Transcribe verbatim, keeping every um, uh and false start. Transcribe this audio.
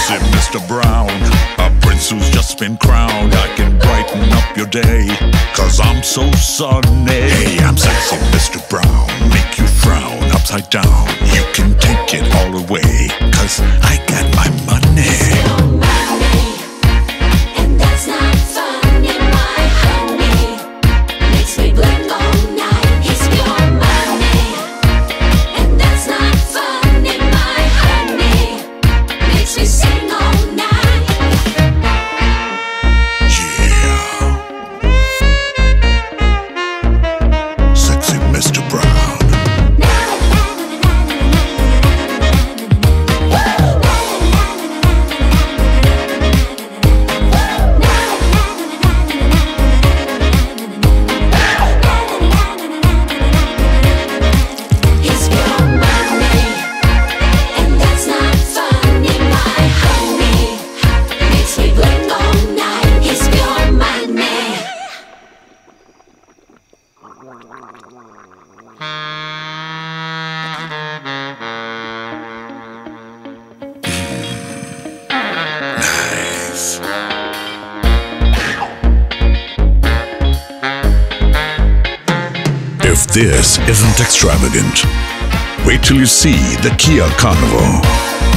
Sexy Mister Brown, a prince who's just been crowned. I can brighten up your day, cause I'm so sunny. Hey, I'm sexy Mister Brown, make you frown upside down. You can take it all away, cause I got my money. It's your money, and that's not funny. My honey makes me blink all night. It's your money, and that's not funny. My honey makes me sing all night. Yeah, sexy Mister Brown. It's your money, and that's not funny. My honey makes me blink all night. It's your money. Nice. If this isn't extravagant, wait till you see the Kia Carnival.